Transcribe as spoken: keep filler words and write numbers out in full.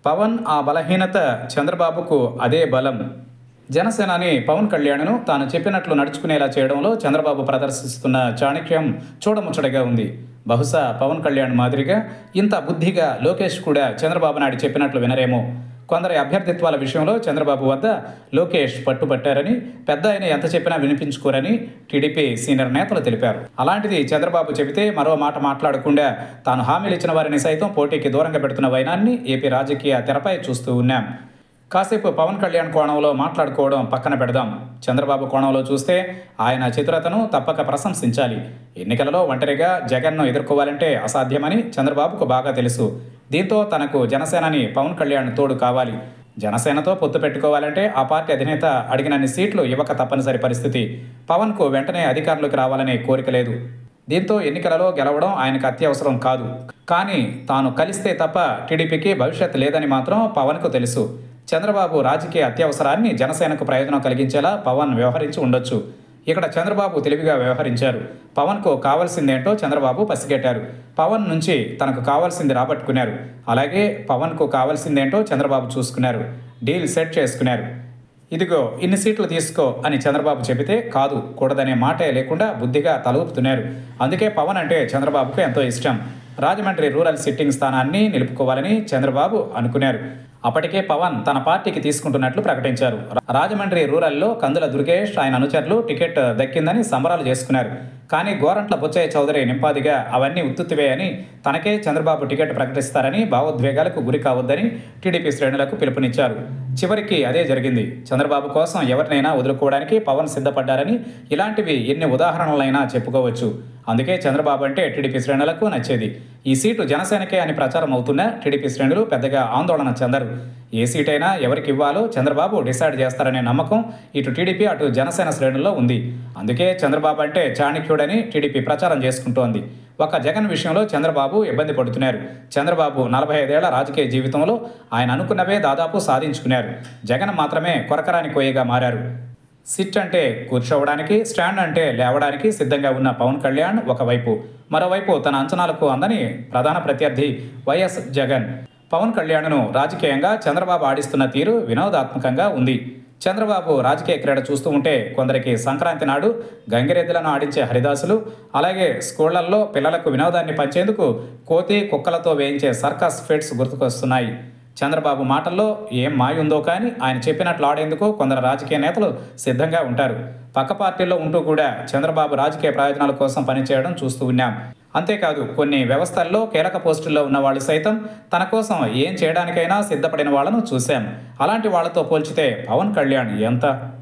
పవన్ ఆ బలహీనత, చంద్రబాబుకు అదే బలం. జనసేనాని పవన్ కళ్యాణ్ను తాను చెప్పినట్లు నడుచుకునేలా చేయడంలో చంద్రబాబు ప్రదర్శిస్తున్న చాణక్యం చూడముచ్చటగా ఉంది. బహుశా పవన్ కళ్యాణ్ మాదిరిగా ఇంత బుద్ధిగా లోకేష్ కూడా చంద్రబాబు నాయుడు చెప్పినట్లు వినరేమో. కొందరి అభ్యర్థిత్వాల విషయంలో చంద్రబాబు వద్ద లోకేష్ పట్టుబట్టారని, పెద్ద ఆయన ఎంత చెప్పినా వినిపించుకోరని టీడీపీ సీనియర్ నేతలు తెలిపారు. అలాంటిది చంద్రబాబు చెబితే మరో మాట మాట్లాడకుండా తాను హామీలు ఇచ్చిన వారిని సైతం పోటీకి దూరంగా పెడుతున్న వైనాన్ని ఏపీ రాజకీయ తెరపై చూస్తూ ఉన్నాం. కాసేపు పవన్ కళ్యాణ్ కోణంలో మాట్లాడుకోవడం పక్కన పెడదాం. చంద్రబాబు కోణంలో చూస్తే ఆయన చతురతను తప్పక ప్రశంసించాలి. ఎన్నికలలో ఒంటరిగా జగన్ను ఎదుర్కోవాలంటే అసాధ్యమని చంద్రబాబుకు బాగా తెలుసు. దీంతో తనకు జనసేనని పవన్ కళ్యాణ్ తోడు కావాలి. జనసేనతో పొత్తు పెట్టుకోవాలంటే ఆ పార్టీ అధినేత అడిగినన్ని సీట్లు ఇవ్వక తప్పనిసరి పరిస్థితి. పవన్కు వెంటనే అధికారంలోకి రావాలనే కోరిక లేదు. దీంతో ఎన్నికలలో గెలవడం ఆయనకు అత్యవసరం కాదు. కానీ తాను కలిస్తే తప్ప టీడీపీకి భవిష్యత్ లేదని మాత్రం పవన్కు తెలుసు. చంద్రబాబు రాజకీయ అత్యవసరాన్ని జనసేనకు ప్రయోజనం కలిగించేలా పవన్ వ్యవహరించి ఉండొచ్చు. ఇక్కడ చంద్రబాబు తెలివిగా వ్యవహరించారు. పవన్కు కావాల్సిందేంటో చంద్రబాబు పసిగట్టారు. పవన్ నుంచి తనకు కావాల్సింది రాబట్టుకున్నారు. అలాగే పవన్కు కావాల్సిందేంటో చంద్రబాబు చూసుకున్నారు. డీల్ సెట్ చేసుకున్నారు. ఇదిగో ఇన్ని సీట్లు తీసుకో అని చంద్రబాబు చెబితే కాదు, కూడదనే మాటే లేకుండా బుద్ధిగా తలూపుతున్నారు. అందుకే పవన్ అంటే చంద్రబాబుకు ఎంతో ఇష్టం. రాజమండ్రి రూరల్ సిట్టింగ్ స్థానాన్ని నిలుపుకోవాలని చంద్రబాబు అనుకున్నారు. అప్పటికే పవన్ తన పార్టీకి తీసుకుంటున్నట్లు ప్రకటించారు. రాజమండ్రి రూరల్లో కందుల దుర్గేష్, ఆయన అనుచరులు టికెట్ దక్కిందని సంబరాలు చేసుకున్నారు. కానీ గోరంట్ల బుచ్చయ్య చౌదరి నింపాదిగా అవన్నీ ఉత్తుత్తివే అని, తనకే చంద్రబాబు టికెట్ ప్రకటిస్తారని భావోద్వేగాలకు గురి కావద్దని టీడీపీ శ్రేణులకు పిలుపునిచ్చారు. చివరికి అదే జరిగింది. చంద్రబాబు కోసం ఎవరినైనా వదులుకోవడానికి పవన్ సిద్ధపడ్డారని ఇలాంటివి ఎన్ని ఉదాహరణలైనా చెప్పుకోవచ్చు. అందుకే చంద్రబాబు అంటే టీడీపీ శ్రేణులకు నచ్చేది. ఈ సీటు జనసేనకే అని ప్రచారం అవుతున్నా టీడీపీ శ్రేణులు పెద్దగా ఆందోళన చెందరు. ఏ సీటైనా ఎవరికి ఇవ్వాలో చంద్రబాబు డిసైడ్ చేస్తారనే నమ్మకం ఇటు టీడీపీ అటు జనసేన శ్రేణుల్లో ఉంది. అందుకే చంద్రబాబు అంటే చాణక్యుడని టీడీపీ ప్రచారం చేసుకుంటోంది. ఒక జగన్ విషయంలో చంద్రబాబు ఇబ్బంది పడుతున్నారు. చంద్రబాబు నలభై ఐదేళ్ల రాజకీయ జీవితంలో ఆయన అనుకున్నవే దాదాపు సాధించుకున్నారు. జగన్ మాత్రమే కొరకరాని కోయగా మారారు. సిట్ అంటే కూర్చోవడానికి, స్టాండ్ అంటే లేవడానికి సిద్ధంగా ఉన్న పవన్ కళ్యాణ్ ఒకవైపు, మరోవైపు తన అంచనాలకు అందని ప్రధాన ప్రత్యర్థి వైఎస్ జగన్. పవన్ కళ్యాణ్ను రాజకీయంగా చంద్రబాబు ఆడిస్తున్న తీరు వినోదాత్మకంగా ఉంది. చంద్రబాబు రాజకీయ క్రీడ చూస్తూ ఉంటే కొందరికి సంక్రాంతి నాడు గంగిరెద్దులను ఆడించే హరిదాసులు, అలాగే స్కూళ్లలో పిల్లలకు వినోదాన్ని పంచేందుకు కోతి కుక్కలతో వేయించే సర్కస్ ఫిట్స్ గుర్తుకొస్తున్నాయి. చంద్రబాబు మాటల్లో ఏం మాయ ఉందో కానీ ఆయన చెప్పినట్లు ఆడేందుకు కొందరు రాజకీయ నేతలు సిద్ధంగా ఉంటారు. పక్క పార్టీల్లో ఉంటూ కూడా చంద్రబాబు రాజకీయ ప్రయోజనాల కోసం పనిచేయడం చూస్తూ ఉన్నాం. అంతేకాదు కొన్ని వ్యవస్థల్లో కీలక పోస్టుల్లో ఉన్న వాళ్ళు సైతం తన కోసం ఏం చేయడానికైనా సిద్ధపడిన వాళ్ళను చూశాం. అలాంటి వాళ్లతో పోల్చితే పవన్ కళ్యాణ్ ఎంత